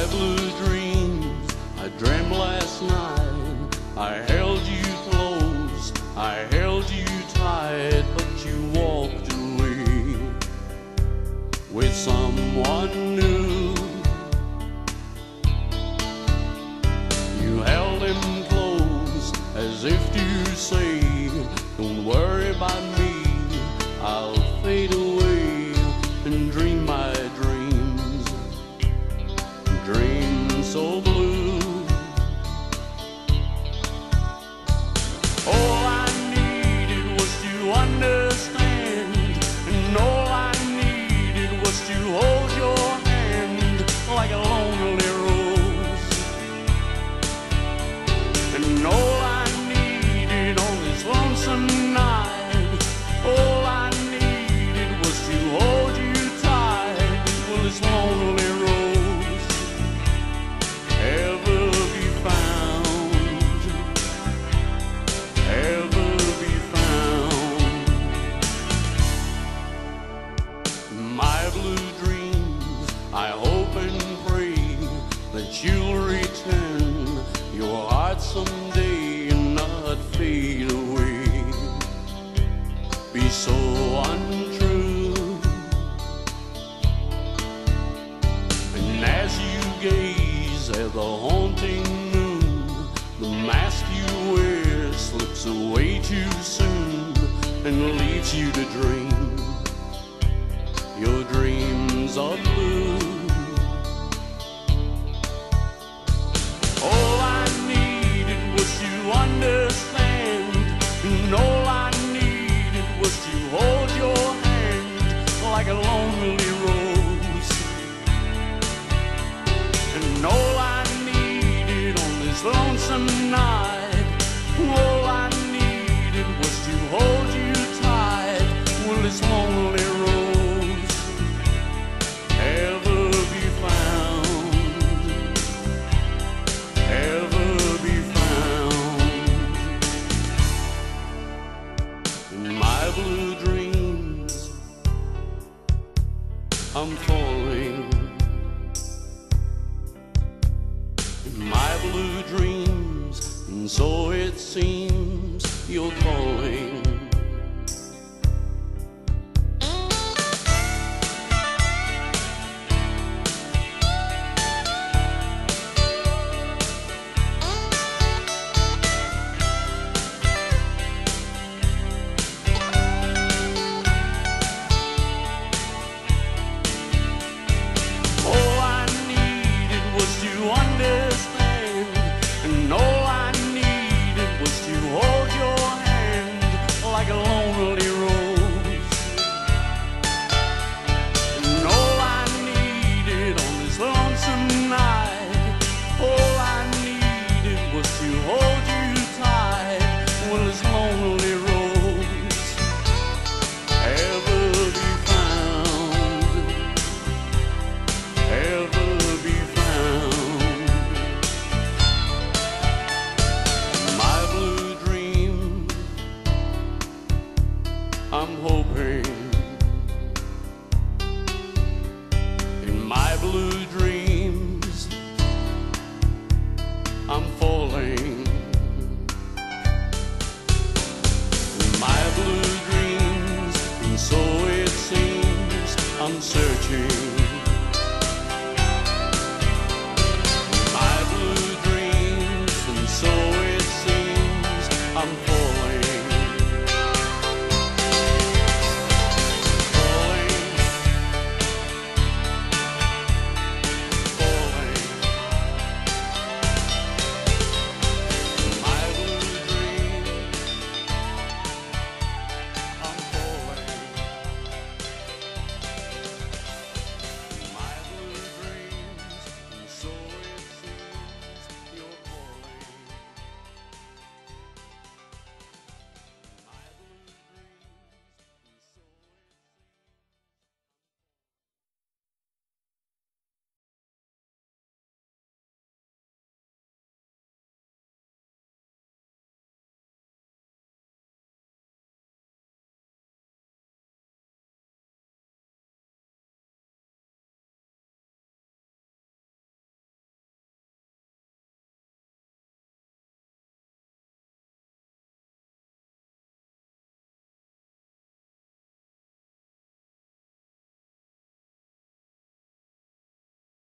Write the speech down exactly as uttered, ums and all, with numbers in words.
blue dreams, I dreamt last night. I held you close, I held you tight, but you walked away with someone new. You held him close as if to say, don't worry about me, I'll fade away and dream my dreams, dreams so blue. All I needed was to understand, and all I needed was to hold your hand like a lonely rose. And all I needed on this lonesome night, all I needed was to hold you tight. Will this lonely rose ever be found, ever be found? My blue dreams, I hope and pray that you'll return your heart someday and not fade away, be so untrue. And as you gaze at the haunting moon, the mask you wear slips away too soon and leaves you to dream your dreams are blue. All I needed was to understand, and all I needed was to hold your hand like a lonely rose. And all I needed on this lonesome night, all I needed was to hold you tight. Will this lonely rose ever be found, ever be found? In my blue dreams, I'm falling. In my blue dreams, and so it seems you're calling. To understand, and all I needed was to hold your hand like a lonely rose. And all I needed on this lonesome night, all I needed was to hold you tight. Will this lonely rose ever be found, ever be found? I'm hoping. In my blue dreams, I'm falling. In my blue dreams, and so it seems I'm searching.